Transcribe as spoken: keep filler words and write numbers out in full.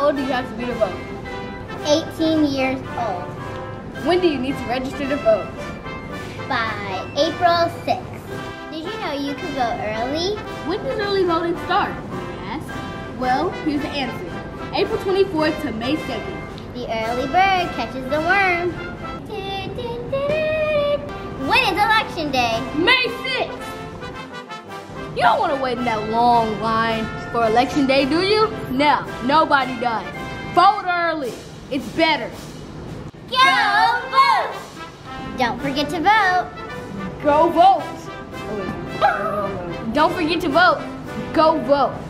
old do you have to be to vote? eighteen years old. When do you need to register to vote? By April sixth. Did you know you could vote early? When does early voting start? Yes. Well, here's the answer. April twenty-fourth to May second. The early bird catches the worm. When is election day? May sixth! You don't want to wait in that long line for election day, do you? No, nobody does. Vote early. It's better. Go vote! Don't forget to vote. Go vote. Don't forget to vote. Go vote.